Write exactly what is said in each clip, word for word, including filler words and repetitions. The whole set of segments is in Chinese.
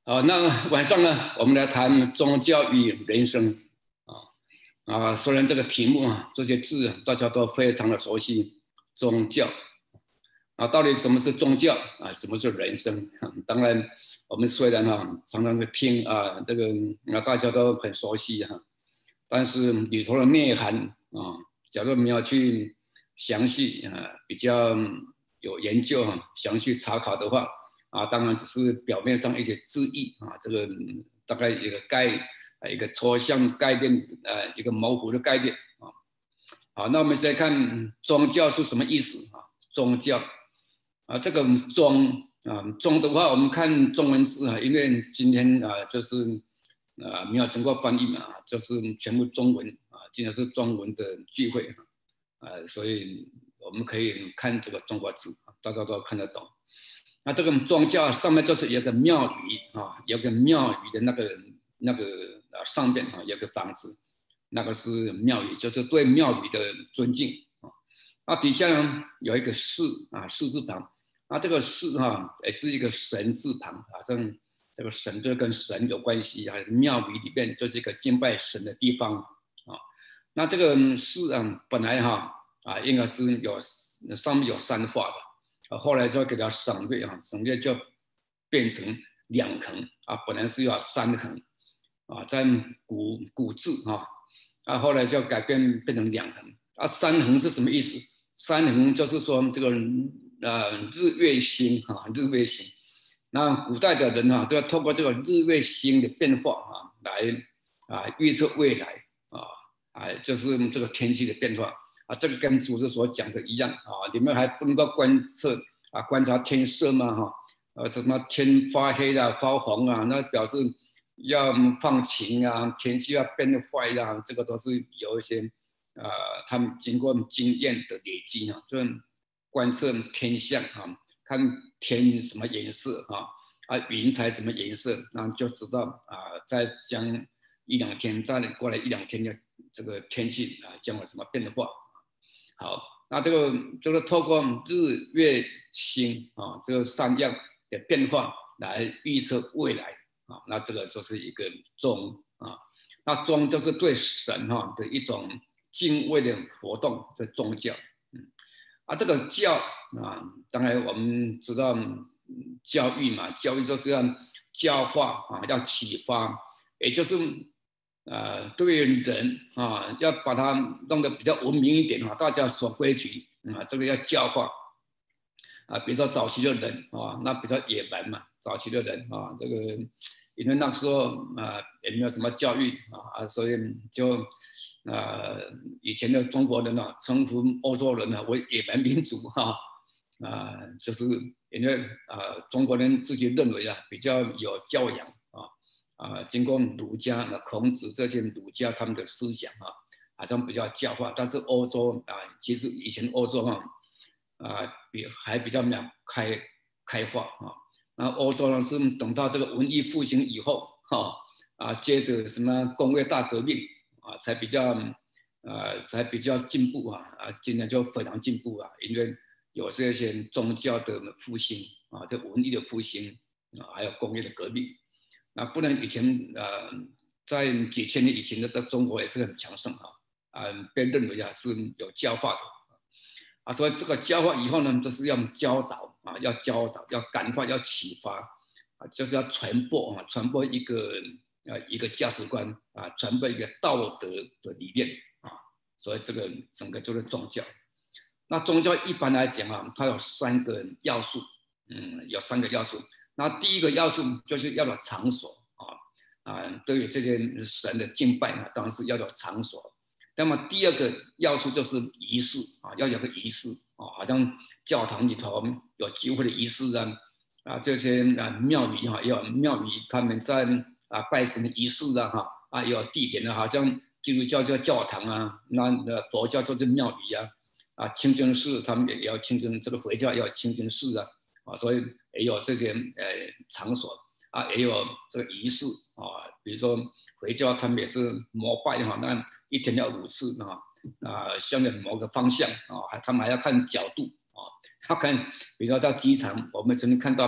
好，那晚上呢，我们来谈宗教与人生啊啊。虽然这个题目啊，这些字啊大家都非常的熟悉，宗教啊，到底什么是宗教啊？什么是人生？当然，我们虽然哈、啊、常常的听啊，这个啊大家都很熟悉哈、啊，但是里头的内涵啊，假如没有去详细啊比较有研究啊，详细查考的话。啊，当然只是表面上一些字义啊，这个大概一个概一个抽象概念，呃，一个模糊的概念啊。好，那我们先看宗教是什么意思啊？宗教啊，这个宗啊，宗的话，我们看中文字啊，因为今天啊就是啊没有经过翻译嘛，就是全部中文啊，今天是中文的聚会啊，所以我们可以看这个中国字，大家都看得懂。那这个宗教上面就是有个庙宇啊，有个庙宇的那个那个啊上面啊有个房子，那个是庙宇，就是对庙宇的尊敬啊。那底下呢有一个士啊，士字旁，那这个士哈也是一个神字旁，好像这个神就跟神有关系啊。庙宇里面就是一个敬拜神的地方啊。那这个士啊本来哈啊应该是有上面有三画的。啊，后来就给它省略啊，省略就变成两横啊，本来是要三横啊，在古古字啊，啊后来就改变变成两横啊。三横是什么意思？三横就是说这个呃日月星啊，日月星。那古代的人啊，就要透过这个日月星的变化啊，来啊预测未来啊，啊就是这个天气的变化。啊，这个跟祖师所讲的一样啊，你们还不能够观测啊，观察天色嘛哈，呃，什么天发黑啊、发红啊，那表示要放晴啊，天气要变坏啊，这个都是有一些呃，他们经过经验的累积啊，就观测天象啊，看天什么颜色啊，啊云彩什么颜色，那就知道啊，再将一两天再过来一两天的这个天气啊，将有什么变化。好，那这个就是透过日月星啊，这个三样的变化来预测未来啊，那这个就是一个宗啊，那宗就是对神哈的一种敬畏的活动的宗教，嗯，啊，这个教啊，当然我们知道教育嘛，教育就是要教化啊，要启发，也就是。呃，对人啊，要把它弄得比较文明一点啊，大家守规矩啊，这个要教化啊。比如说早期的人啊，那比较野蛮嘛，早期的人啊，这个因为那时候啊也没有什么教育啊，所以就呃以前的中国人啊，称呼欧洲人啊为野蛮民族哈啊，就是因为啊中国人自己认为啊比较有教养。啊，经过儒家、孔子这些儒家他们的思想啊，好像比较教化，但是欧洲啊，其实以前欧洲啊，啊比还比较没有开开化啊。那欧洲呢是等到这个文艺复兴以后，哈啊，接着什么工业大革命啊，才比较呃才比较进步啊啊，今天就非常进步啊，因为有这些宗教的复兴啊，这文艺的复兴啊，还有工业的革命。那不然以前呃，在几千年以前的在中国也是很强盛啊，啊，被认为啊是有教化的啊，所以这个教化以后呢，就是要教导啊，要教导，要感化，要启发啊，就是要传播啊，传播一个呃一个价值观啊，传播一个道德的理念啊，所以这个整个就是宗教。那宗教一般来讲啊，它有三个要素，嗯，有三个要素。那第一个要素就是要有场所啊啊，对于这些神的敬拜啊，当然是要有场所。那么第二个要素就是仪式啊，要有个仪式啊，好像教堂里头有集会的仪式啊，啊这些啊庙宇哈，要有庙宇他们在啊拜神的仪式啊哈啊有地点的，好像基督教叫教堂啊，那那佛教就是庙宇啊，啊清真寺他们也要清真，这个回教也要清真寺啊。啊，所以也有这些呃场所啊，也有这个仪式啊，比如说回教他们也是膜拜哈，那一天要五次啊，啊向着某个方向啊，他们还要看角度啊，要看，比如说到机场，我们曾经看到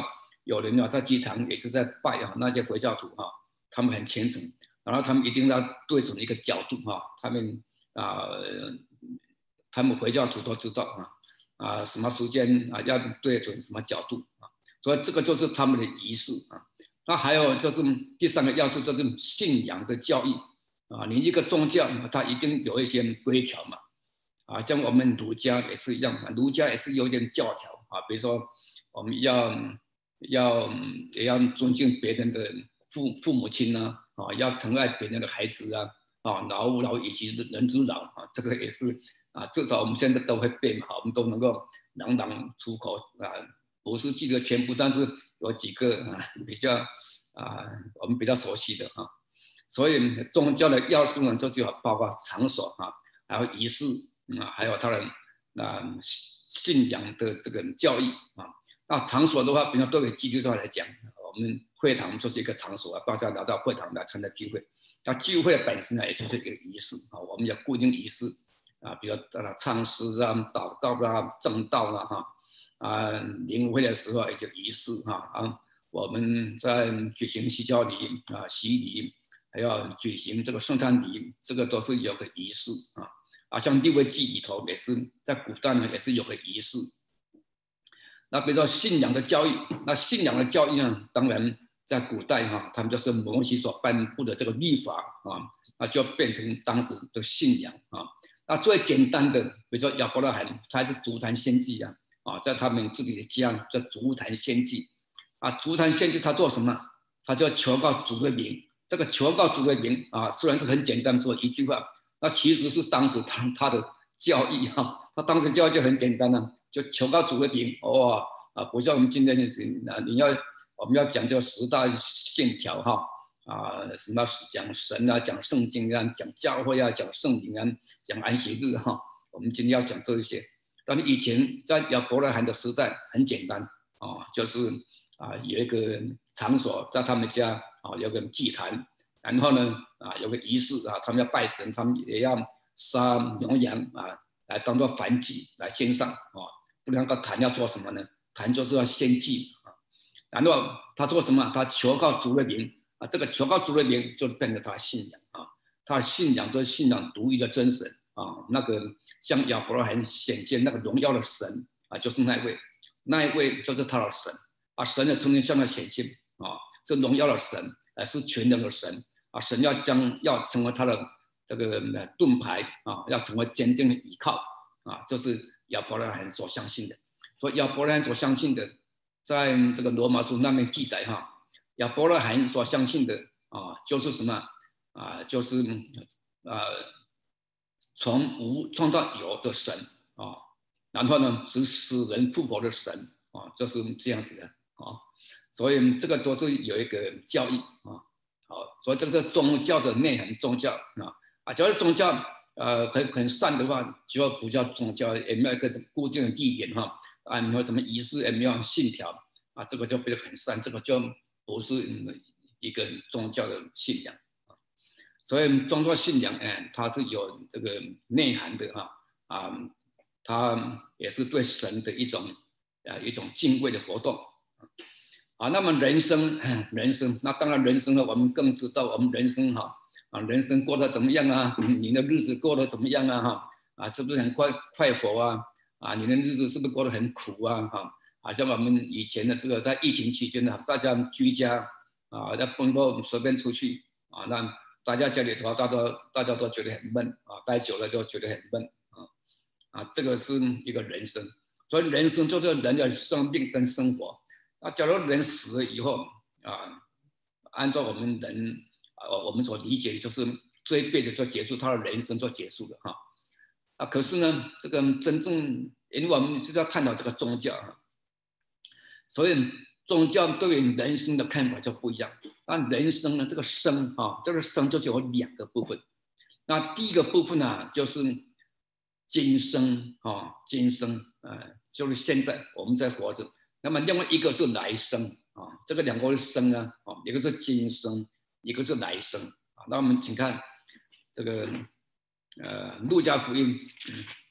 有人啊在机场也是在拜啊，那些回教徒哈、啊，他们很虔诚，然后他们一定要对准一个角度哈、啊，他们啊、呃，他们回教徒都知道啊啊什么时间啊要对准什么角度啊，所以这个就是他们的仪式啊。那还有就是第三个要素，就是信仰的教义啊，你一个宗教它一定有一些规条嘛。啊，像我们儒家也是一样嘛，儒家也是有一点教条啊，比如说我们要要也要尊敬别人的父父母亲啊，啊，要疼爱别人的孩子啊，啊，老吾老以及人之老啊，这个也是啊，至少我们现在都会背嘛，我们都能够朗朗出口啊，不是记得全部，但是有几个啊比较啊我们比较熟悉的啊，所以宗教的要素呢，就是有包括场所啊，还有仪式。啊，还有他的啊信仰的这个教义啊。那场所的话，比如对于基督教来讲，我们会堂就是一个场所啊，大家来到会堂来参加聚会。那聚会本身呢，也就是一个仪式啊，我们有固定仪式啊，比如啊唱诗啊、祷告啊、正道啊哈啊，灵会的时候也就仪式哈啊，我们在举行洗脚礼啊、洗礼，还要举行这个圣餐礼，这个都是有个仪式啊。啊，像利未记里头也是在古代呢，也是有个仪式。那比如说信仰的教义，那信仰的教义呢，当然在古代哈、啊，他们就是摩西所颁布的这个律法啊，那就变成当时的信仰啊。那最简单的，比如说亚伯拉罕，他是足坛献祭啊，啊，在他们自己的家在足坛献祭啊，足坛献祭他做什么？他就求告主的名。这个求告主的名啊，虽然是很简单，说一句话。那其实是当时他他的教义哈，他当时教义就很简单了、啊，就求告主的名哦啊，不像我们今天的事啊，你要我们要讲究十大信条哈啊，什么讲神啊，讲圣经啊，讲教会啊，讲圣灵啊，讲安息日哈，我们今天要讲这一些。但以前在亚伯拉罕的时代很简单啊，就是啊有一个场所在他们家啊，有个祭坛。然后呢，啊，有个仪式啊，他们要拜神，他们也要杀牛羊啊，来当做燔祭来献上啊。不然个坛要做什么呢？坛就是要献祭啊。然后他做什么？他求告主的名啊，这个求告主的名就变成他的信仰啊。他的信仰就是信仰独一的真神啊。那个像亚伯拉罕显现那个荣耀的神啊，就是那一位，那一位就是他的神啊。神也曾经向他显现啊，是荣耀的神，呃，是全能的神。啊，神要将要成为他的这个盾牌啊，要成为坚定的依靠啊，这是亚伯拉罕所相信的。所以亚伯拉罕所相信的，在这个罗马书那边记载哈，亚伯拉罕所相信的啊，就是什么啊，就是啊，从无创造有的神啊，然后呢是死人复活的神啊，就是这样子的啊，所以这个都是有一个教义啊。好，所以这个是宗教的内涵，宗教啊啊，只要是宗教，呃，很很善的话，就不叫宗教，也没有一个固定的地点哈，啊，没有什么仪式，也没有信条啊，这个就不是很善，这个就不是一个宗教的信仰啊。所以宗教信仰，哎，它是有这个内涵的哈啊，它也是对神的一种啊一种敬畏的活动。啊，那么人生，人生，那当然人生呢，我们更知道我们人生哈啊，人生过得怎么样啊？你的日子过得怎么样啊？哈啊，是不是很快快活啊？啊，你的日子是不是过得很苦啊？哈，好像我们以前的这个在疫情期间呢，大家居家啊，在不能够随便出去啊，那大家家里头，大家大家都觉得很闷啊，待久了就觉得很闷啊啊，这个是一个人生，所以人生就是人的生命跟生活。那假如人死了以后啊，按照我们人啊我们所理解的，就是这一辈子就结束，他的人生就结束了哈。啊，可是呢，这个真正，因为我们是要探讨这个宗教哈，所以宗教对于人生的看法就不一样。那人生呢，这个生啊，这个生就是有两个部分。那第一个部分呢、啊，就是今生啊，今生啊，就是现在我们在活着。那么另外一个是来生啊，这个两个是生啊，啊，一个是今生，一个是来生啊。那我们请看这个呃《路加福音》，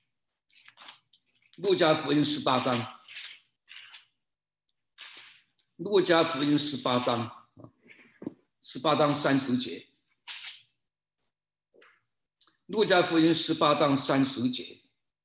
嗯，《路加福音》十八章， 路加福音十八章，十八章三十节。路加福音十八章三十节，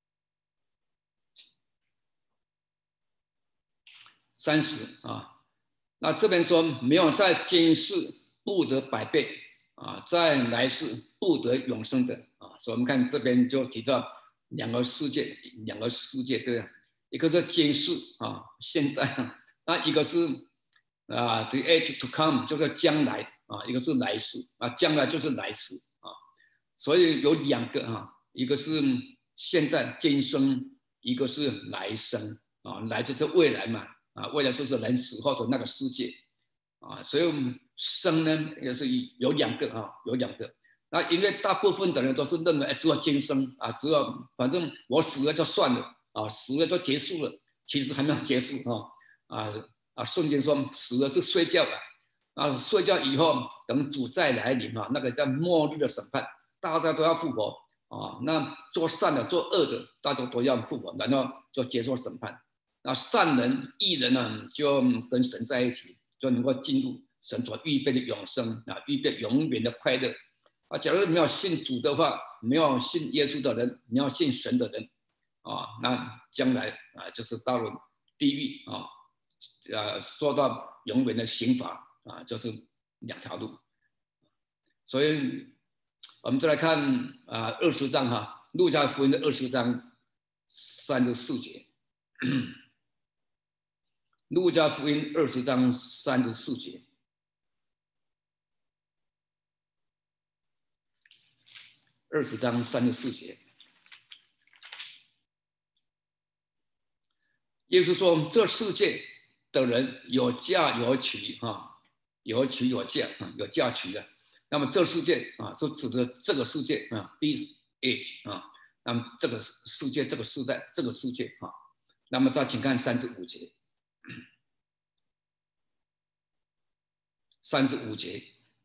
三十啊，那这边说没有在今世不得百倍啊，在来世不得永生的啊，所以我们看这边就提到两个世界，两个世界对吧？一个是今世啊，现在，那一个是啊 ，the age to come， 就是将来啊，一个是来世啊，将来就是来世。所以有两个啊，一个是现在今生，一个是来生啊，来就是未来嘛啊，未来就是人死后的那个世界啊，所以生呢也是有两个啊，有两个。那因为大部分的人都是认为哎只有今生啊，只有反正我死了就算了啊，死了就结束了，其实还没有结束啊啊啊！圣经说死了是睡觉的啊，睡觉以后等主再来临啊，那个叫末日的审判。大家都要复活啊！那做善的、做恶的，大家都要复活，然后就接受审判。那善人、义人呢，就跟神在一起，就能够进入神所预备的永生啊，预备永远的快乐啊！假如没有信主的话，没有信耶稣的人，没有信神的人啊，那将来啊，就是到了地狱啊，呃，受到永远的刑罚啊，就是两条路。所以。我们再来看啊，二十章哈，路加福音的二十章三十四节，路加福音二十章三十四节，二十章三十四节，耶稣说：“这世界的人有嫁有娶哈，有娶有嫁啊，有嫁娶的。”那么这世界啊，是指的这个世界啊 ，this age 啊，那么这个世界、这个时代、这个世界啊，那么再请看三十五节，三十五节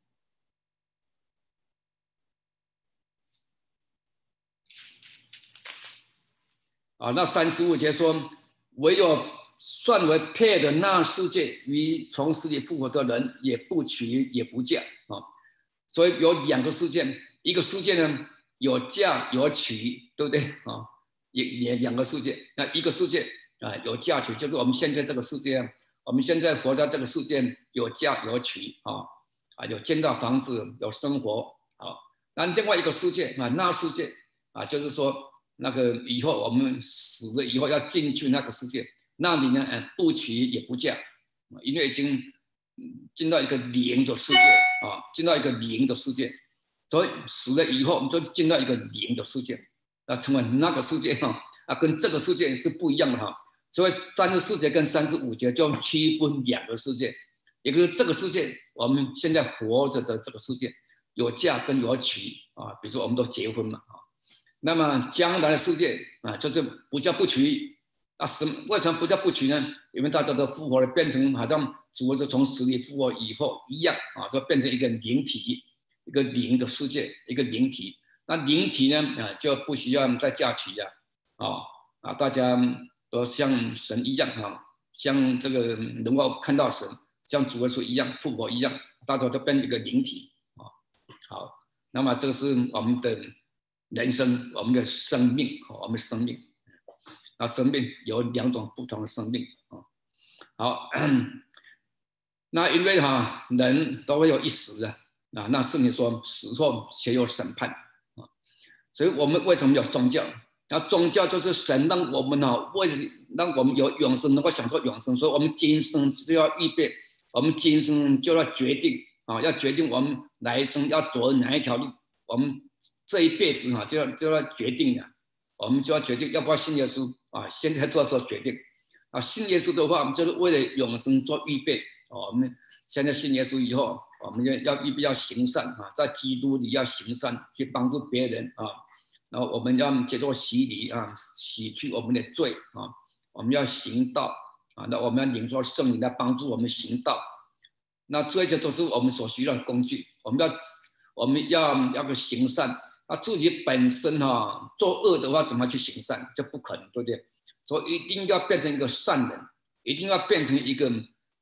啊，那三十五节说，唯有算为配的那世界与从死里复活的人，也不娶也不嫁啊。所以有两个世界，一个世界呢有嫁有娶，对不对啊？也也两个世界，那一个世界啊有嫁娶，就是我们现在这个世界，我们现在活在这个世界有嫁有娶啊啊有建造房子有生活啊。那另外一个世界啊，那世界啊，就是说那个以后我们死了以后要进去那个世界，那里呢不娶也不嫁，因为已经进到一个灵的世界。啊，进到一个灵的世界，所以死了以后，我们就进到一个灵的世界，啊，成为那个世界哈，啊，跟这个世界是不一样的哈。所以三十四节跟三十五节就区分两个世界，一个是这个世界，我们现在活着的这个世界，有嫁跟有娶啊，比如说我们都结婚嘛啊，那么将来的世界啊，就是不叫不娶。啊，什为什么不叫不娶呢？因为大家都复活了，变成好像主是从死里复活以后一样啊，就变成一个灵体，一个灵的世界，一个灵体。那灵体呢，啊，就不需要再嫁娶了，啊啊，大家都像神一样啊，像这个能够看到神，像主耶稣一样复活一样，大家就变一个灵体啊。好，那么这个是我们的人生，我们的生命，我们生命。啊，生命有两种不同的生命啊。好，那因为哈、啊、人都会有一死的啊，那圣经说死后且有审判啊，所以我们为什么有宗教？那宗教就是神让我们哈，为让我们有永生，能够享受永生，所以我们今生就要预备，我们今生就要决定啊，要决定我们来生要走哪一条路，我们这一辈子哈就要就要决定了。我们就要决定要不要信耶稣啊！现在就要做决定啊！信耶稣的话，我们就是为了永生做预备。哦、我们现在信耶稣以后，我们要要预备要行善啊，在基督里要行善，去帮助别人啊。然后我们要接受洗礼啊，洗去我们的罪啊。我们要行道啊，那我们要领受圣灵来帮助我们行道。那这些都是我们所需要的工具。我们要我们要要个行善。他自己本身哈、啊、作恶的话，怎么去行善？这不可能，对不对？所以一定要变成一个善人，一定要变成一个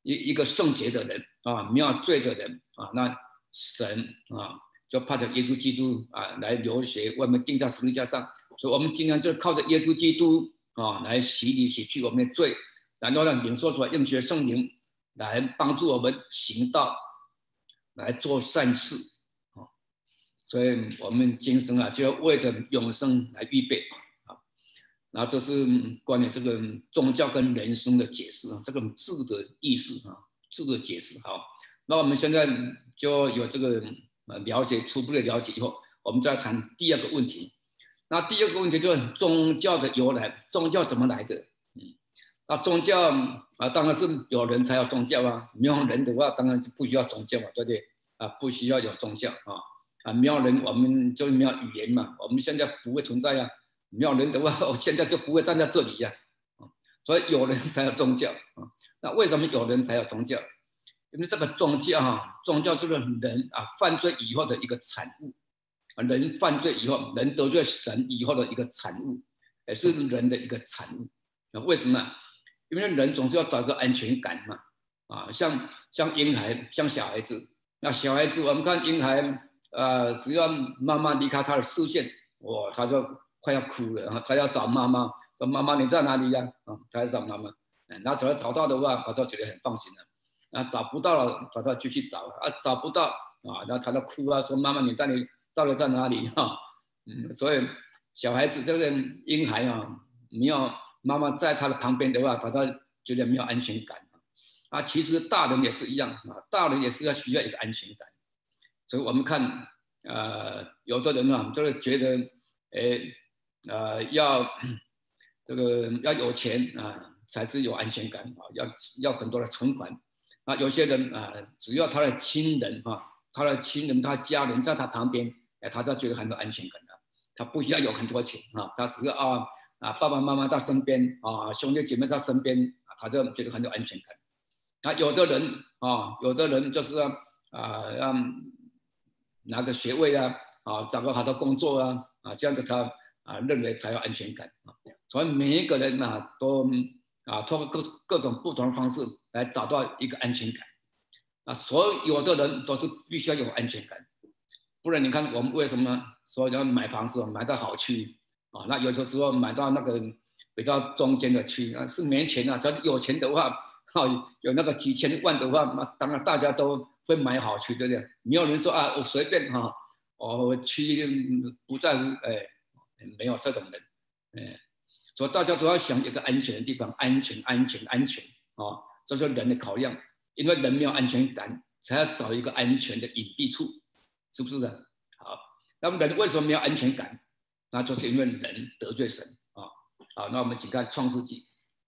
一一个圣洁的人啊，没有罪的人啊，那神啊就派着耶稣基督啊来流血，为我们钉在十字架上。所以我们今天就靠着耶稣基督啊来洗礼洗去我们的罪，然后呢领受出来应许的圣灵来帮助我们行道，来做善事啊。所以我们今生啊就要为着永生来预备啊。然后这是关于这个宗教跟人生的解释啊，这个字的意思啊，字的解释好。那我们现在就有这个呃了解初步的了解以后，我们再谈第二个问题。那第二个问题就是宗教的由来，宗教怎么来的？嗯，那宗教啊，当然是有人才有宗教啊，没有人的话，当然就不需要宗教嘛，对不对？啊，不需要有宗教啊，啊，没有人我们就没有语言嘛，我们现在不会存在呀、啊，没有人的话，我现在就不会站在这里呀、啊，所以有人才有宗教啊。那为什么有人才有宗教？因为这个宗教啊，宗教就是人啊犯罪以后的一个产物。人犯罪以后，人得罪神以后的一个产物，也是人的一个产物。为什么？因为人总是要找个安全感嘛。啊，像像婴孩，像小孩子，那小孩子我们看婴孩，呃，只要妈妈离开他的视线，哇，他就快要哭了，他要找妈妈，说妈妈你在哪里呀？啊，他要找妈妈。那只要找到的话，他就觉得很放心了。啊，找不到了，他就继续找啊，找不到啊，然后他就哭啊，说妈妈你到底到底在哪里哈？嗯，所以小孩子这个婴孩啊，没有妈妈在他的旁边的话，他都觉得没有安全感啊。其实大人也是一样啊，大人也是要需要一个安全感。所以我们看，呃，有的人啊，就是觉得，诶，呃，要这个要有钱啊，才是有安全感啊，要要很多的存款啊。有些人啊，只要他的亲人啊，他的亲人、他家人在他旁边。哎，他就觉得很有安全感的，他不需要有很多钱啊，他只是啊啊爸爸妈妈在身边啊，兄弟姐妹在身边，他就觉得很有安全感。啊，有的人啊，有的人就是啊让拿个学位啊，啊找个好的工作啊，啊这样子他啊认为才有安全感啊。所以每一个人啊都啊通过各各种不同的方式来找到一个安全感。啊，所有的人都是必须要有安全感。不然你看我们为什么说要买房子，买到好区啊？那有的时候买到那个比较中间的区啊，是没钱啊。只要有钱的话，哈，有那个几千万的话，那当然大家都会买好区，对不对？没有人说啊，我随便哈，我区不在乎，哎，没有这种人，哎，所以大家都要想一个安全的地方，安全，安全，安全啊，这是人的考量，因为人没有安全感，才要找一个安全的隐蔽处。是不是的？好，那么人为什么没有安全感？那就是因为人得罪神啊。好，那我们请看创世纪，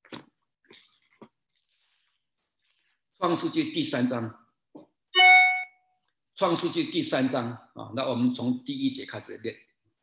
创世纪第三章，创世纪第三章啊。那我们从第一节开始念。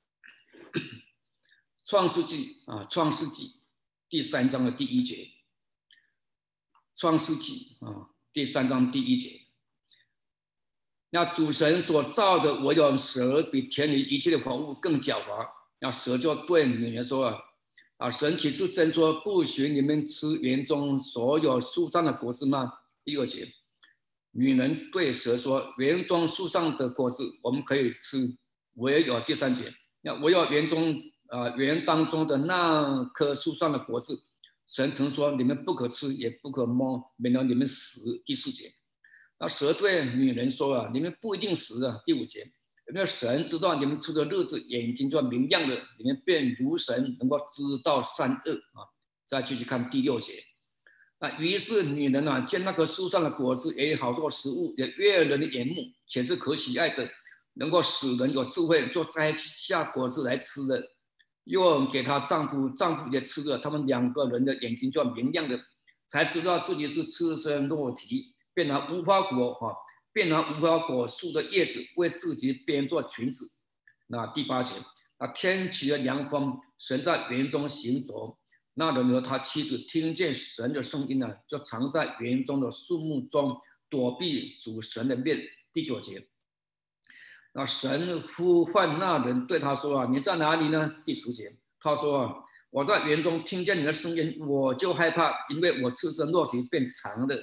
创世纪啊，创世纪第三章的第一节，创世纪啊第三章第一节。那主神所造的，我有蛇比田里一切的活物更狡猾。那蛇就对女人说啊，啊，神岂是真说不许你们吃园中所有树上的果子吗？第二节，女人对蛇说，园中树上的果子我们可以吃，唯有第三节，那唯有园中啊园当中的那棵树上的果子，神曾说你们不可吃，也不可摸，免得你们死。第四节。那蛇对女人说啊，你们不一定死啊。第五节，有没有神知道你们吃的日子，眼睛就明亮了，你们便如神，能够知道善恶啊。再继续看第六节，那于是女人啊，见那棵树上的果子也好做食物，也悦人的眼目，且是可喜爱的，能够使人有智慧，就摘下果子来吃了，又给她丈夫，丈夫也吃了，他们两个人的眼睛就明亮了，才知道自己是赤身裸体。便拿无花果啊，便拿无花果树的叶子为自己编做裙子。那第八节，那天起了凉风，神在园中行走。那人和他妻子听见神的声音呢、啊，就藏在园中的树木中，躲避主神的面。第九节，那神呼唤那人，对他说啊，你在哪里呢？第十节，他说啊，我在园中听见你的声音，我就害怕，因为我赤身裸体变长了。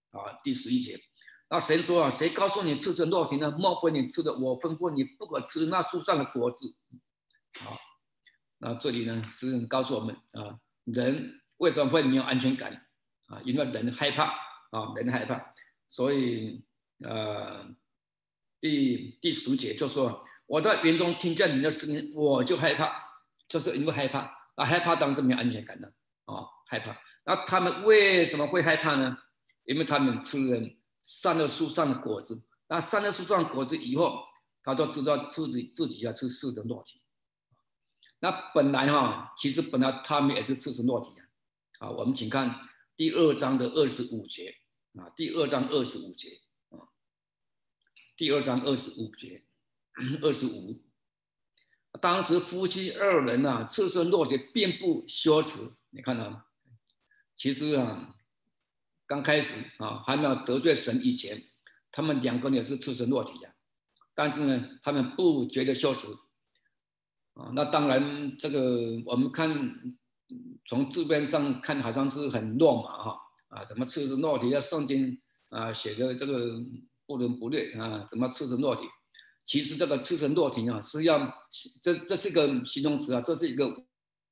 啊，第十一节。那神说啊，谁告诉你吃成肉体呢？莫非你吃的我吩咐你不可吃那树上的果子？啊，那这里呢是告诉我们啊，人为什么会没有安全感啊？因为人害怕啊，人害怕，所以呃，第第十节就说我在云中听见你的声音，我就害怕，就是因为害怕啊，害怕当然是没有安全感的啊，害怕。那他们为什么会害怕呢？因为他们吃了善恶树上的果子，那善恶树上的果子以后，他就知道自己自己要吃世的肉体。那本来哈，其实本来他们也是赤身裸体啊。啊，我们请看第二章的二十五节啊，第二章二十五节啊，第二章二十五节，二十五。当时夫妻二人啊，赤身裸体，并不羞耻。你看啊，其实啊，刚开始啊，还没有得罪神以前，他们两个人也是赤身裸体啊，但是呢，他们不觉得羞耻。啊，那当然，这个我们看从字面上看，好像是很弱嘛，哈啊，怎么赤身裸体？要圣经啊写的这个不伦不类啊，怎么赤身裸体？其实这个赤身裸体啊，是要这这是一个形容词啊，这是一个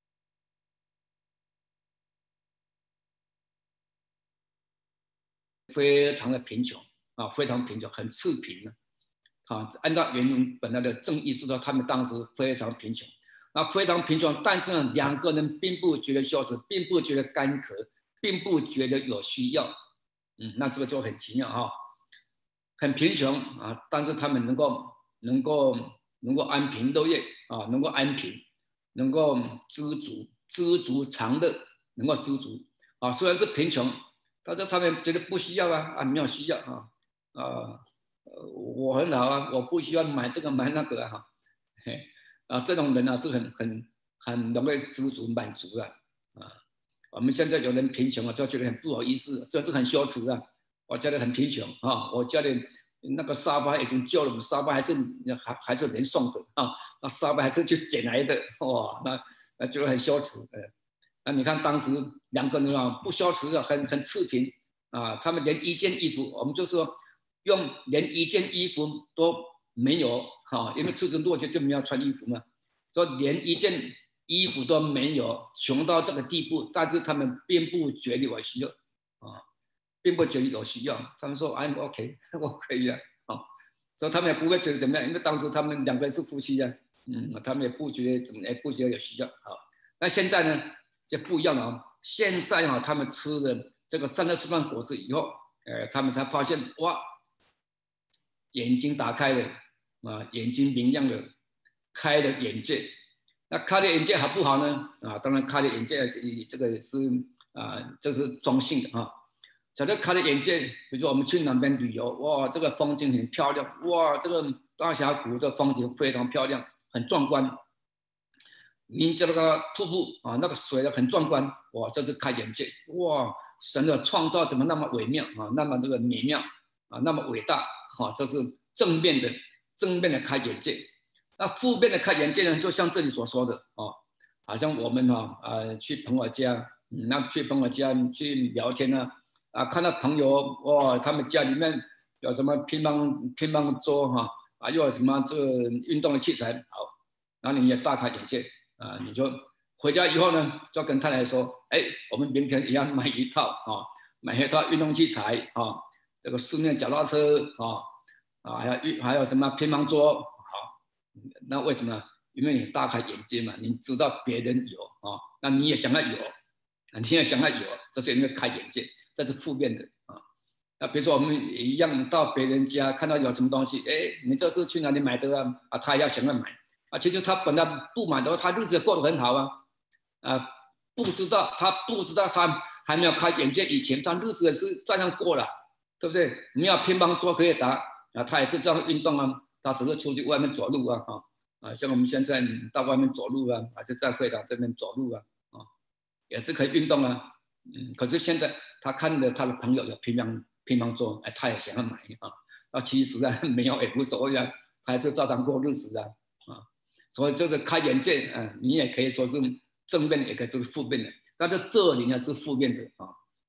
非常的贫穷啊，非常贫穷，很赤贫的。啊，按照原文本来的正义是说，他们当时非常贫穷，那非常贫穷，但是呢，两个人并不觉得羞耻，并不觉得干渴，并不觉得有需要，嗯，那这个就很奇妙哈、哦，很贫穷啊，但是他们能够能够能够安贫乐业啊，能够安贫，能够知足，知足常乐，能够知足啊，虽然是贫穷，但是他们觉得不需要啊，啊，没有需要啊，啊。呃，我很好啊，我不需要买这个买那个啊，嘿，啊，这种人啊是很很很容易知足满足的啊。我们现在有人贫穷啊，就觉得很不好意思，这是很羞耻啊。我家里很贫穷啊，我家里那个沙发已经旧了，沙发还是还还是人送的啊，那沙发还是去捡来的，哇，那那觉得很羞耻。呃，那你看当时两个人啊不羞耻啊，很很赤贫啊，他们连一件衣服，我们就说。用连一件衣服都没有哈，因为赤身裸体就没有穿衣服嘛，所以连一件衣服都没有，穷到这个地步，但是他们并不觉得有需要啊，并不觉得有需要，他们说 I'm OK， 我可以啊，啊，所以他们也不会觉得怎么样，因为当时他们两个人是夫妻啊，嗯，他们也不觉得怎么，也不觉得有需要啊。那现在呢就不一样了啊，现在啊，他们吃了这个善恶树上果子以后，呃，他们才发现哇。眼睛打开了啊，眼睛明亮了，开了眼界。那开了眼界好不好呢？啊，当然开了眼界，这个是啊，这是中性的啊。假设开了眼界，比如说我们去哪边旅游，哇，这个风景很漂亮，哇，这个大峡谷的风景非常漂亮，很壮观。你这个瀑布啊，那个水很壮观，哇，这是开眼界，哇，神的创造怎么那么微妙啊，那么这个美妙啊，那么伟大。好，这是正面的，正面的开眼界。那负面的开眼界呢？就像这里所说的哦，好像我们哈呃去朋友家，嗯，那去朋友家去聊天呢，啊，看到朋友哇，他们家里面有什么乒乓乒乓桌哈，啊，又有什么这个运动的器材，好，然后你也大开眼界啊，你就回家以后呢，就跟太太说，哎，我们明天也要买一套啊，买一套运动器材啊。这个室内脚踏车啊啊，还有还有什么乒乓桌，好，那为什么？因为你大开眼界嘛，你知道别人有啊，那你也想要有，你也想要有，这是因为开眼界，这是负面的啊。那比如说我们也一样到别人家看到有什么东西，哎，你这是去哪里买的啊？啊，他也要想要买啊，其实他本来不买的话，他日子过得很好啊，啊，不知道他不知道他还没有开眼界以前，他日子也是这样过了。对不对？没有乒乓桌可以打啊，他也是这样运动啊，他只是出去外面走路啊，啊啊，像我们现在到外面走路啊，还是在会堂这边走路啊，啊，也是可以运动啊，嗯，可是现在他看着他的朋友有乒乓乒乓桌，哎，他也想要买啊，那其实啊没有也无所谓啊，他还是照常过日子啊，啊，所以就是开眼界，嗯、啊，你也可以说是正面，也可以说是负面的，但是这里呢是负面的啊。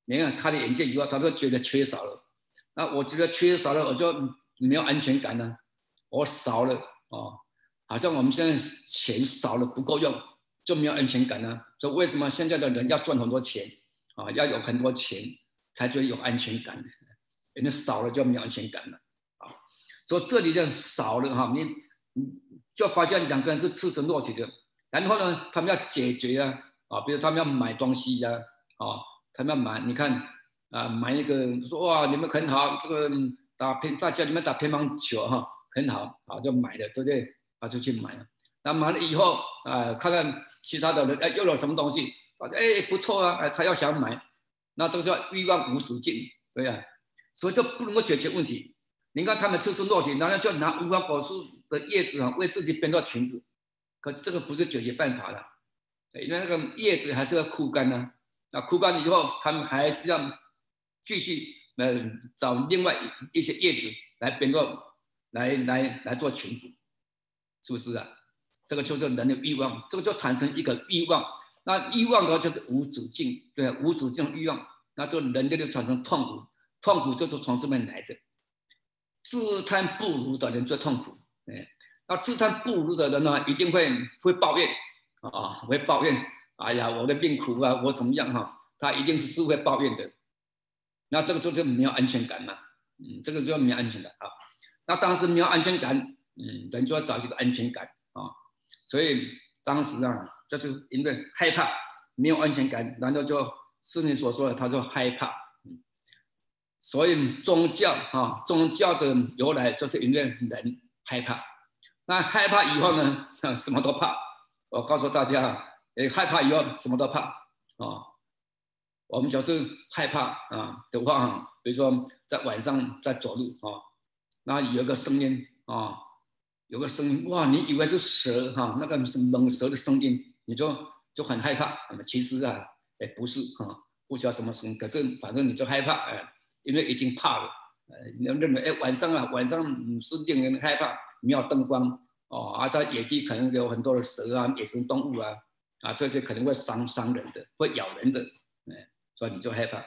每个人开了眼界以后，他都觉得缺少了。那我觉得缺少了，我就没有安全感了、啊。我少了哦，好像我们现在钱少了不够用，就没有安全感了、啊。所以为什么现在的人要赚很多钱啊？要有很多钱才觉得有安全感，因为少了就没有安全感了啊。所以这里就少了哈，你你就发现两个人是赤身裸体的，然后呢，他们要解决啊啊，比如他们要买东西呀啊，他们要买，你看。啊，买一个说哇，你们很好，这个打乒在家里面打乒乓球哈，很好啊，就买了，对不对？他就去买了。那买了以后啊，看看其他的人哎又有什么东西，他说哎不错啊，哎他要想买，那这个叫欲望无止境，对呀、啊，所以就不能够解决问题。你看他们赤身裸体，然后就拿无花果树的叶子啊为自己编造裙子，可是这个不是解决办法了，因为那个叶子还是要枯干呢、啊，那枯干以后，他们还是要。继续呃找另外一些叶子来编做来来来做裙子，是不是啊？这个就是人的欲望，这个就产生一个欲望。那欲望的话就是无止境，对、啊，无止境欲望，那就人类就产生痛苦，痛苦就是从这边来的。自叹不如的人最痛苦，哎，那自叹不如的人呢，一定会会抱怨啊，会抱怨，哎呀，我的命苦啊，我怎么样哈、啊？他一定是会抱怨的。那这个时候就没有安全感嘛，嗯，这个就没有安全感啊。那当时没有安全感，嗯，人就要找这个安全感啊。所以当时啊，就是因为害怕，没有安全感，然后就是你所说的，他就害怕。嗯，所以宗教啊，宗教的由来就是因为人害怕。那害怕以后呢，什么都怕。我告诉大家，诶，害怕以后什么都怕啊。我们就是害怕啊的话，比如说在晚上在走路啊，那有个声音啊，有个声音哇，你以为是蛇哈、啊，那个是猛蛇的声音，你就就很害怕。其实啊，哎不是哈、啊，不需要什么声音，可是反正你就害怕哎，因为已经怕了，呃，你要认为哎晚上啊晚上是令人害怕，没有灯光哦，啊在野地可能有很多的蛇啊、野生动物啊啊这些可能会伤伤人的，会咬人的，哎。所以你就害怕。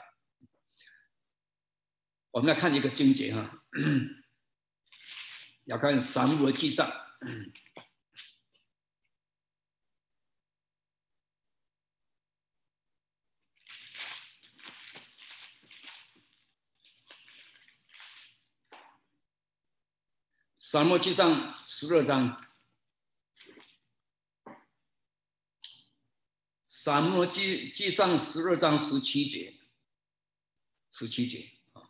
我们来看一个经节哈，要看《撒母耳记上》。撒母耳记上十二章，撒母耳记记上十二章十七节，十七节啊，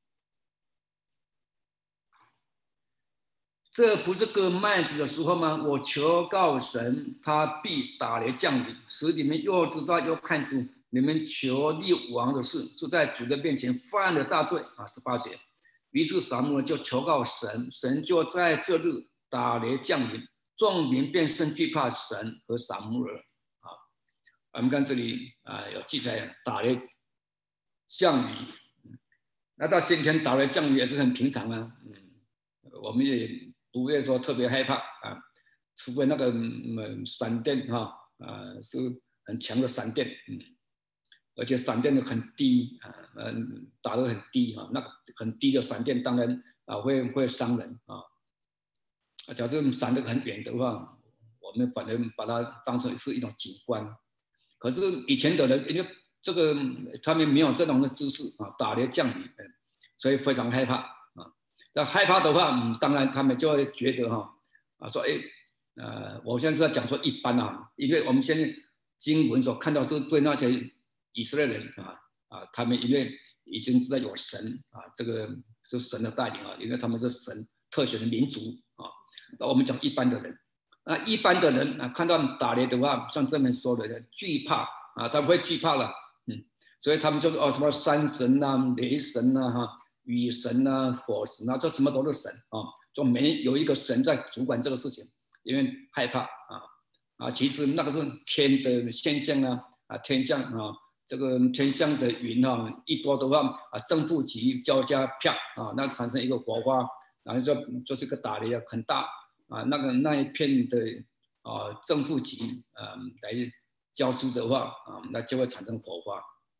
这不是割麦子的时候吗？我求告神，他必打雷降雨，使你们又知道又看出你们求立王的事是在主的面前犯了大罪啊。十八节，于是撒母耳就求告神，神就在这日打雷降雨，众民便甚惧怕神和撒母耳啊。我们看这里啊，有记载打雷降雨，那到今天打雷降雨也是很平常啊。嗯，我们也不会说特别害怕啊，除非那个嗯闪电哈啊是很强的闪电，嗯，而且闪电的很低啊，嗯，打得很低哈、啊，那个很低的闪电当然啊会会伤人啊。假设闪得很远的话，我们反正把它当成是一种景观。可是以前的人因为这个他们没有这种的知识啊，打雷降雨，所以非常害怕啊。那害怕的话，嗯，当然他们就会觉得哈啊说，哎，呃，我现在是在讲说一般啊，因为我们现在经文所看到是对那些以色列人啊啊，他们因为已经知道有神啊，这个是神的带领啊，因为他们是神特选的民族啊。那我们讲一般的人。那一般的人啊，看到打雷的话，像这边说的惧怕啊，他不会惧怕了，嗯，所以他们就是哦什么山神呐、啊、雷神呐、啊、哈、雨神呐、啊、火神啊，这什么都是神啊，就没有一个神在主管这个事情，因为害怕啊啊，其实那个是天的现象啊啊，天象啊，这个天象的云啊一多的话啊，正负极交加啪啊，那产生一个火花，然后就就是个打雷啊很大。啊，那个那一片的啊正负极啊来交织的话啊，那就会产生火花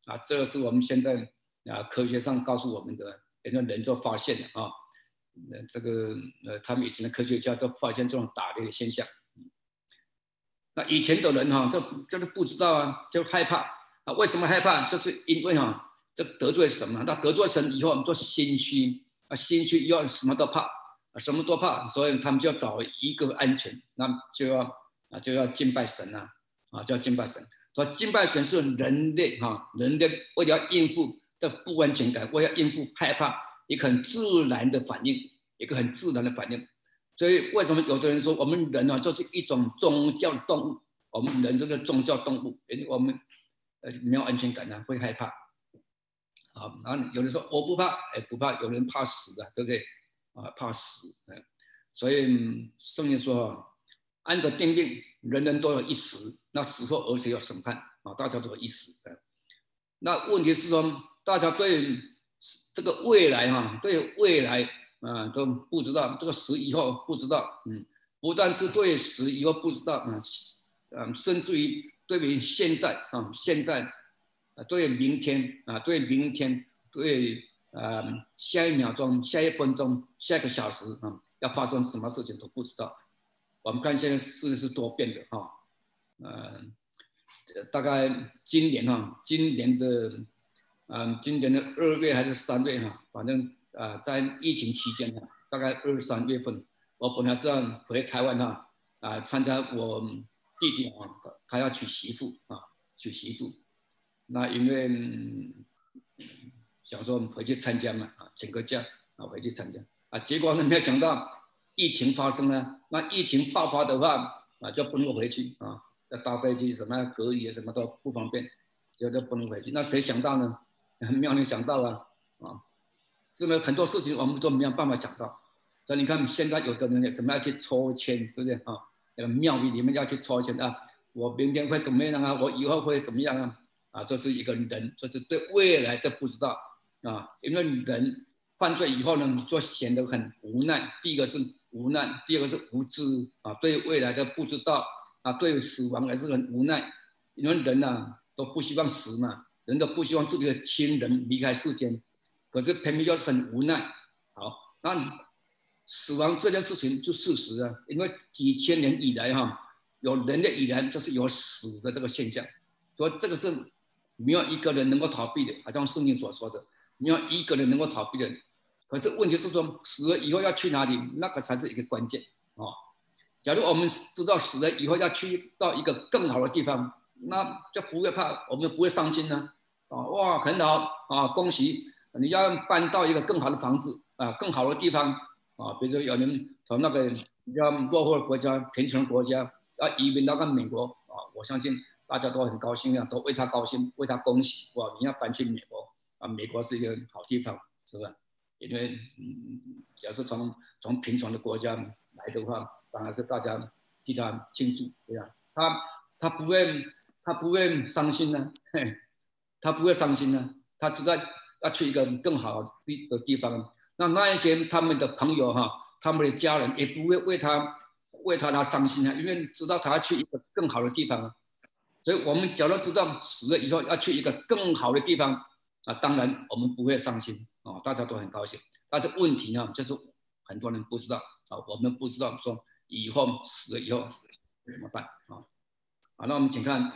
啊，这个是我们现在啊科学上告诉我们的，很多人就发现了啊，呃这个呃他们以前的科学家就发现这种打猎的现象。那以前的人哈、啊，就就是不知道啊，就害怕啊。为什么害怕？就是因为哈、啊，这个得罪神嘛。那得罪神以后，我们做心虚啊，心虚以后什么都怕啊，什么都怕，所以他们就要找一个安全，那就要啊就要敬拜神啊，啊就要敬拜神。所以敬拜神是人类哈、啊，人类为了要应付这不安全感，为了应付害怕，一个很自然的反应，一个很自然的反应。所以为什么有的人说我们人啊，就是一种宗教动物？我们人是个宗教动物，因为我们呃没有安全感啊，会害怕。啊，然后有人说我不怕，哎不怕，有人怕死的，对不对？啊，怕死，嗯，所以圣经说，按着定命，人人都有一死，那死后而且要审判啊，大家都有一死。那问题是说，大家对这个未来哈、啊，对未来。啊，都不知道这个死以后不知道，嗯，不但是对死以后不知道，嗯，嗯，甚至于对于现在啊，现在啊，对明天啊，对明天，对啊，下一秒钟、下一分钟、下一个小时啊，要发生什么事情都不知道。我们看现在世界是多变的哈，嗯，大概今年哈，今年的，嗯，今年的二月还是三月哈，反正。啊，在疫情期间呢，大概二三月份，我本来是要回台湾哈，啊，参加我弟弟啊，他要娶媳妇啊，娶媳妇，那因为、嗯、想说回去参加嘛，啊，请个假啊，回去参加啊，结果呢，没有想到疫情发生了，那疫情爆发的话啊，就不能回去啊，要搭飞机什么隔离什么都不方便，所以就不能回去。那谁想到呢？没有人想到啊，啊。是不是很多事情我们都没有办法想到？所以你看，现在有的人什么要去抽签，对不对啊？那个庙里里面要去抽签啊，我明天会怎么样啊？我以后会怎么样啊？啊，这是一个人，就是对未来这不知道啊。因为人犯罪以后呢，就显得很无奈。第一个是无奈，第二个是无知啊，对未来的不知道啊，对死亡也是很无奈。因为人啊都不希望死嘛，人都不希望自己的亲人离开世间。可是偏偏又是很无奈，好，那死亡这件事情就事实啊，因为几千年以来哈，有人类以来就是有死的这个现象，所以这个是没有一个人能够逃避的，好像圣经所说的，没有一个人能够逃避的。可是问题是说，死了以后要去哪里，那个才是一个关键啊。假如我们知道死了以后要去到一个更好的地方，那就不会怕，我们不会伤心呢。啊，哇，很好啊，恭喜！你要搬到一个更好的房子啊，更好的地方啊，比如说有人从那个比较落后的国家、贫穷的国家要移民到个美国啊，我相信大家都很高兴啊，都为他高兴，为他恭喜哇！你要搬去美国啊，美国是一个好地方，是吧？因为嗯，假如从从贫穷的国家来的话，当然是大家替他庆祝，对呀，他他不会他不会伤心呢、啊，他不会伤心呢、啊，他知道。要去一个更好的地方，那那一些他们的朋友哈，他们的家人也不会为他为他他伤心啊，因为知道他要去一个更好的地方啊。所以我们假如知道死了以后要去一个更好的地方啊，当然我们不会伤心啊，大家都很高兴。但是问题呢，就是很多人不知道啊，我们不知道说以后死了以后怎么办啊？好，那我们请看。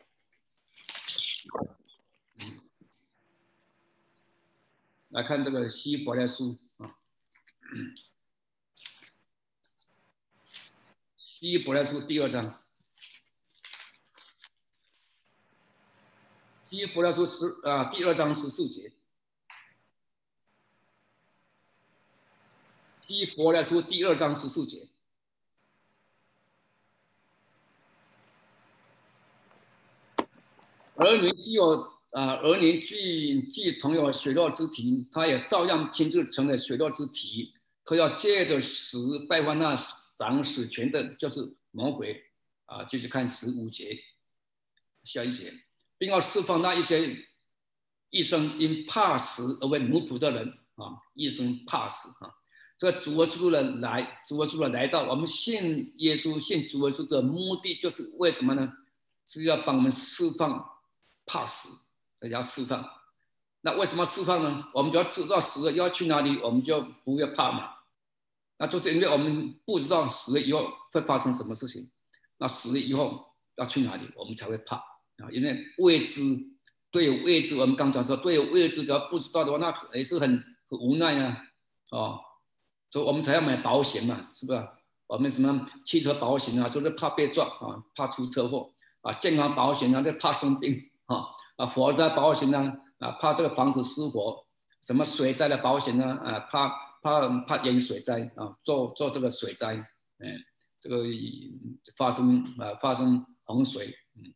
来看这个希伯来书啊，希伯来书第二章，希伯来书十啊第二章十四节，希伯来书第二章十四节，儿女既有啊儿女既既同有血肉之体，他也照样亲自成了血肉之体，他要借着死败坏那掌死权的，就是魔鬼啊。继续看十五节，下一节，并要释放那一些一生因怕死而为奴仆的人啊，一生怕死啊。这个主耶稣的来，主耶稣的来到，我们信耶稣、信主耶稣的目的就是为什么呢？是要帮我们释放怕死要释放。那为什么释放呢？我们就要知道死了要去哪里，我们就不会怕嘛。那就是因为我们不知道死了以后会发生什么事情，那死了以后要去哪里，我们才会怕啊。因为未知，对于未知，我们刚讲说，对于未知，只要不知道的话，那也是很很无奈啊。哦，所以我们才要买保险嘛，是不是？我们什么汽车保险啊，就是怕被撞啊，怕出车祸啊；健康保险啊，就怕生病啊；啊，火灾保险呢，啊，怕这个房子失火；什么水灾的保险呢，啊，怕怕怕淹水灾啊，做做这个水灾，嗯，这个发生啊发生洪水，嗯，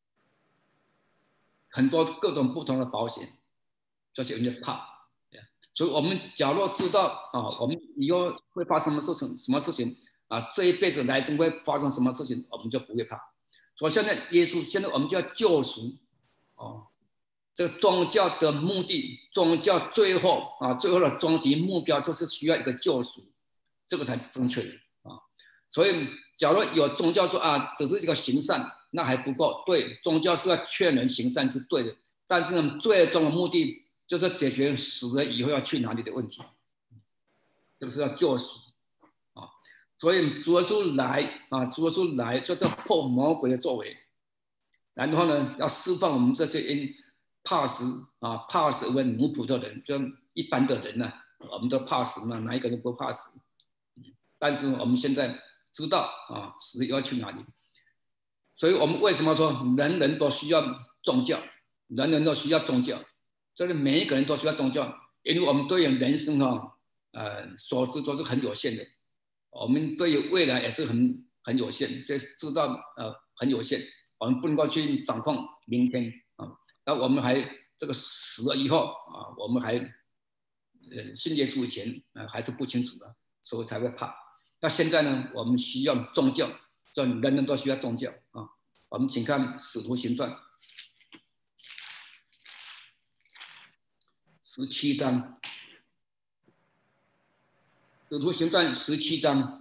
很多各种不同的保险，就是有点怕。所以，我们假若知道啊，我们以后会发生什么事情，什么事情啊，这一辈子来生会发生什么事情，我们就不会怕。所以现在耶稣，现在我们就要救赎哦。这个宗教的目的，宗教最后啊，最后的终极目标就是需要一个救赎，这个才是正确的啊。所以，假如有宗教说啊，只是一个行善，那还不够。对，宗教是要劝人行善是对的，但是呢，最终的目的就是解决死了以后要去哪里的问题，这个是要救赎啊。所以主耶稣来啊，主耶稣来就是破魔鬼的作为，然后呢，要释放我们这些因怕死啊怕死为奴仆的人，就一般的人呢、啊，我们都怕死嘛，哪一个人不怕死？但是我们现在知道啊，死要去哪里，所以我们为什么说人人都需要宗教，人人都需要宗教？就是每一个人都需要宗教，因为我们对于人生哈、啊，呃，所知都是很有限的，我们对于未来也是很很有限，所以知道呃很有限，我们不能够去掌控明天啊。那我们还这个死了以后啊，我们还呃信耶稣以前啊还是不清楚的，所以才会怕。那现在呢，我们需要宗教，就人人都需要宗教啊。我们请看《使徒行传》。十七章，《使徒行传》十七章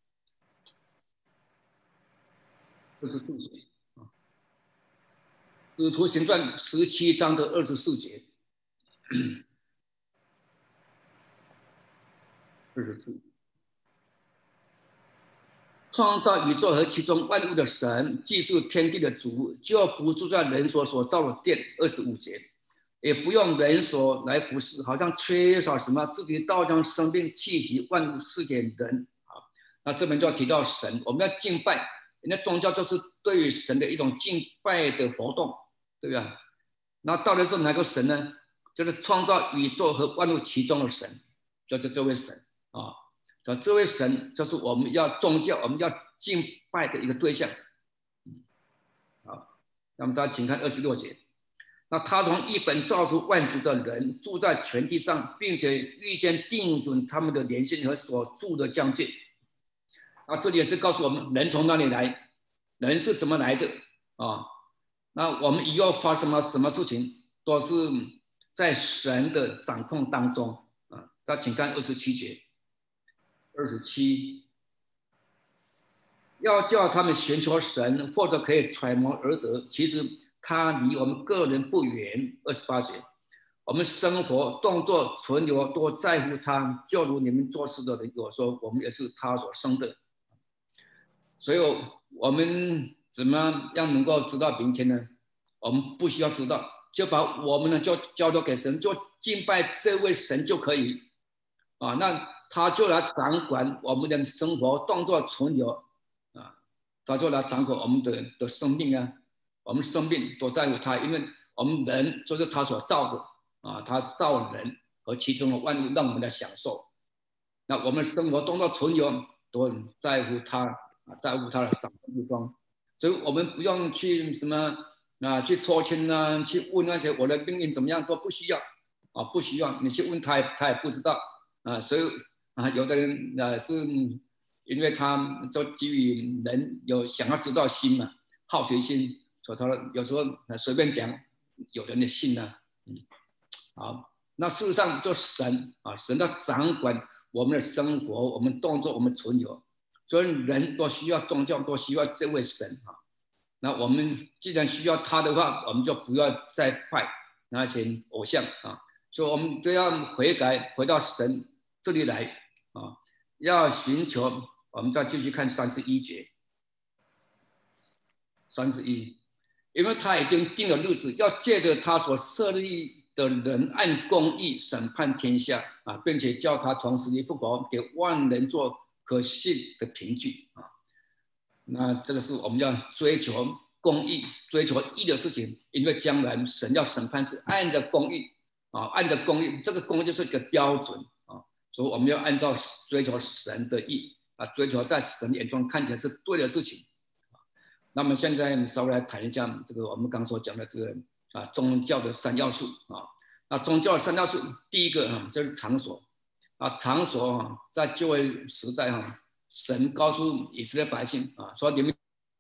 二十四节，《使徒行传》十七章的二十四节，二十四，创造宇宙和其中万物的神，既是天地的主，就不住在人所所造的殿。二十五节。也不用人所来服侍，好像缺少什么，自己倒将生命气息万物赐给人啊。那这边就要提到神，我们要敬拜，那宗教就是对于神的一种敬拜的活动，对吧？那到底是哪个神呢？就是创造宇宙和万物其中的神，就是这位神啊。这位神就是我们要宗教，我们要敬拜的一个对象。好，那么再请看二十六节。那他从一本造出万族的人，住在全地上，并且预先定准他们的年限和所住的疆界。那这里也是告诉我们，人从哪里来，人是怎么来的啊？那我们以后发生了什么事情，都是在神的掌控当中啊。再请看二十七节，二十七，要叫他们寻求神，或者可以揣摩而得，其实他离我们个人不远。二十八节，我们生活、动作、存留都在乎他，就如你们做事的人有说，我们也是他所生的。所以，我们怎么样能够知道明天呢？我们不需要知道，就把我们呢就交托给神，就敬拜这位神就可以啊。那他就来掌管我们的生活、动作、存留啊，他就来掌管我们的的生命啊。我们生命都在乎他，因为我们人就是他所造的啊，他造人和其中的万物让我们来享受。那我们生活动作存留都很在乎他啊，在乎他的掌控之中，所以我们不用去什么啊，去抽签啊，去问那些我的命运怎么样都不需要啊，不需要你去问他，他也不知道啊。所以啊，有的人啊是因为他就基于人有想要知道心嘛，好奇心。所以他有时候随便讲，有人的信呢、啊，嗯，好，那事实上就神啊，神在掌管我们的生活，我们动作，我们存留，所以人都需要宗教，都需要这位神啊。那我们既然需要他的话，我们就不要再拜那些偶像啊，所以我们都要悔改，回到神这里来啊，要寻求。我们再继续看三十一节，三十一，因为他已经定了日子，要借着他所设立的人按公义审判天下啊，并且叫他从死里复活，给万人做可信的凭据啊。那这个是我们要追求公义，追求义的事情，因为将来神要审判是按着公义啊，按着公义，这个公义就是一个标准啊，所以我们要按照追求神的义啊，追求在神眼中看起来是对的事情。那么现在稍微来谈一下这个我们刚所讲的这个啊宗教的三要素啊。那宗教的三要素，第一个啊就是场所啊，场所啊在旧约时代哈，神告诉以色列百姓啊，说你们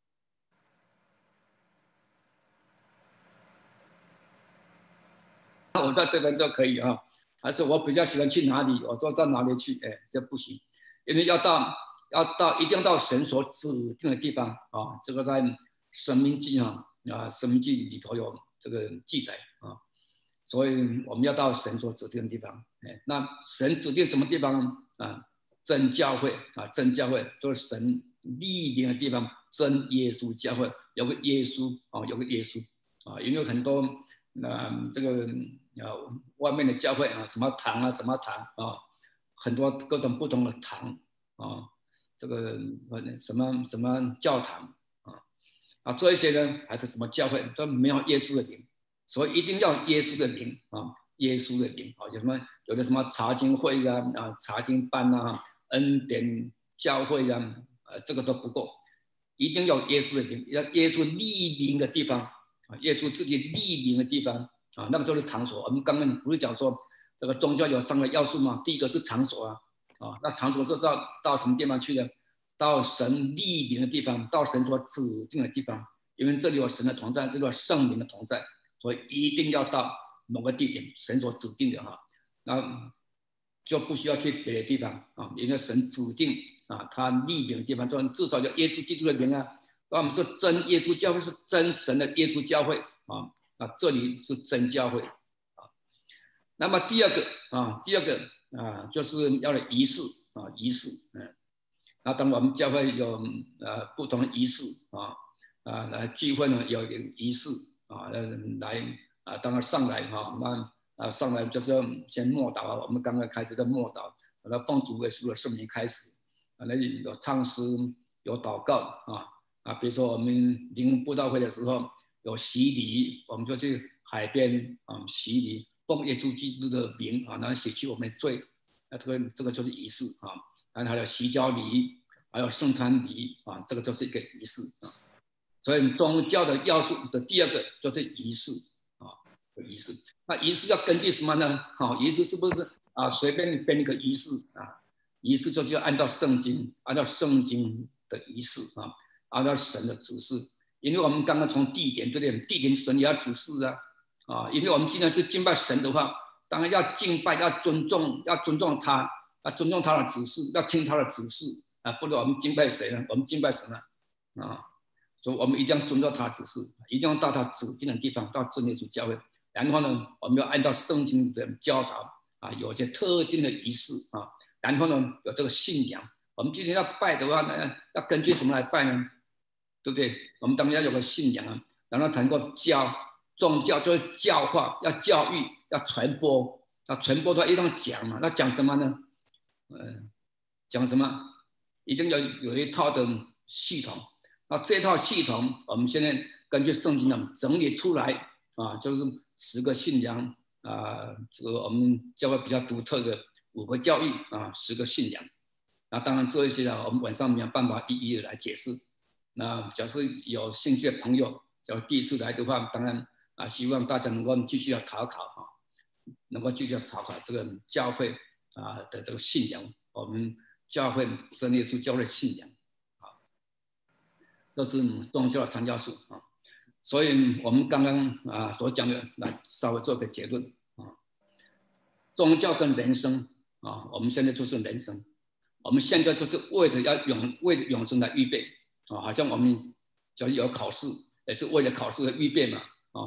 我在这边就可以啊，还是我比较喜欢去哪里，我就到哪里去，哎，这不行，因为要到。要到一定要到神所指定的地方啊，这个在《申命记》啊啊，《申命记》里头有这个记载啊，所以我们要到神所指定的地方。哎，那神指定什么地方呢？啊，真教会啊，真教会就是神立名的地方，真耶稣教会有个耶稣啊，有个耶稣啊，因为很多呃这个呃外面的教会啊，什么堂啊，什么堂啊，很多各种不同的堂啊。这个什么什么教堂啊啊，这一些呢还是什么教会都没有耶稣的名，所以一定要耶稣的名啊，耶稣的名啊，有什么有的什么查经会啊啊，查经班啊，恩典教会啊，呃，这个都不够，一定要耶稣的名，要耶稣立名的地方啊，耶稣自己立名的地方啊，那个就是场所。我们刚刚不是讲说这个宗教有三个要素吗？第一个是场所啊。啊，那场所是到到什么地方去呢？到神立名的地方，到神所指定的地方，因为这里有神的同在，这里有圣灵的同在，所以一定要到某个地点，神所指定的哈，那就不需要去别的地方啊，因为神指定啊，他立名的地方，就至少叫耶稣基督的名啊。那我们说真耶稣教会是真神的耶稣教会啊，那这里是真教会啊。那么第二个啊，第二个。啊，就是要的仪式啊，仪式，嗯，那当我们教会有呃不同的仪式啊啊来聚会呢，有一个仪式啊，来啊，当然上来哈，那啊上来就是先默祷，我们刚刚开始的默祷，那奉主耶稣的圣名开始，啊，那有唱诗，有祷告啊啊，比如说我们灵布道会的时候有洗礼，我们就去海边啊洗礼。奉耶稣基督的名啊，然后洗去我们的罪，那这个这个就是仪式啊。然后还有洗脚礼，还有圣餐礼啊，这个就是一个仪式啊。所以宗教的要素的第二个就是仪式啊，仪式。那仪式要根据什么呢？好，仪式是不是啊随便编一个仪式啊？仪式就是要按照圣经，按照圣经的仪式啊，按照神的指示。因为我们刚刚从地点对不对？地点神也要指示啊。啊，因为我们既然是敬拜神的话，当然要敬拜，要尊重，要尊重他，要尊重他的指示，要听他的指示啊，不然我们敬拜谁呢？我们敬拜神啊，啊，所以我们一定要尊重他的指示，一定要到他指定的地方，到真耶稣教会。然后呢，我们要按照圣经的教导啊，有一些特定的仪式啊，然后呢，有这个信仰。我们今天要拜的话呢，要根据什么来拜呢？对不对？我们当然要有个信仰啊，然后才能够教。宗教就是教化，要教育，要传播，要传播的话一定要讲嘛。那讲什么呢？嗯，讲什么？一定要有一套的系统。那这套系统，我们现在根据圣经呢整理出来啊，就是十个信仰啊，这个我们教会比较独特的五个教义啊，十个信仰。那当然这一些呢，我们晚上没有办法一一的来解释。那假设有兴趣的朋友，假如第一次来的话，当然。啊，希望大家能够继续要查考啊，能够继续要查考这个教会啊的这个信仰，我们教会真耶稣教会的信仰啊，这是宗教的三要素啊。所以我们刚刚啊所讲的，来稍微做个结论啊，宗教跟人生啊，我们现在就是人生，我们现在就是为着要永为着永生来预备啊，好像我们只要有考试，也是为了考试而预备嘛啊。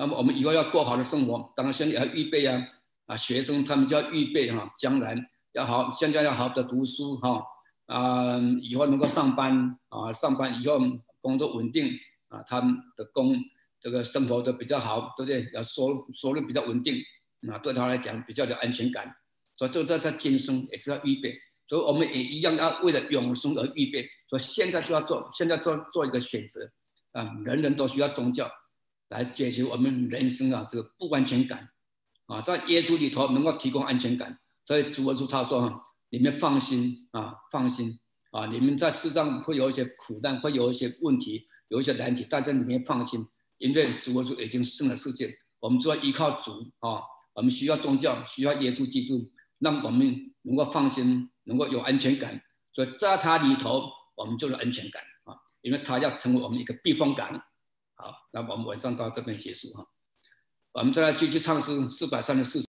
那么我们以后要过好的生活，当然现在也要预备啊啊，学生他们就要预备哈、啊，将来要好，现在要好好的读书哈啊，以后能够上班啊，上班以后工作稳定啊，他们的工这个生活都比较好，对不对？要收入收入比较稳定啊，对他来讲比较有安全感。所以这在在今生也是要预备，所以我们也一样要为了永生而预备。所以现在就要做，现在做做一个选择啊，人人都需要宗教来解决我们人生啊这个不安全感啊，在耶稣里头能够提供安全感。所以主耶稣他说哈，你们放心啊，放心啊，你们在世上会有一些苦难，会有一些问题，有一些难题，但是你们放心，因为主耶稣已经胜了世界，我们就要依靠主啊，我们需要宗教，需要耶稣基督。让我们能够放心，能够有安全感，所以在他里头，我们就有安全感啊，因为他要成为我们一个避风港。好，那我们晚上到这边结束哈，我们再来继续唱诗四百三十四。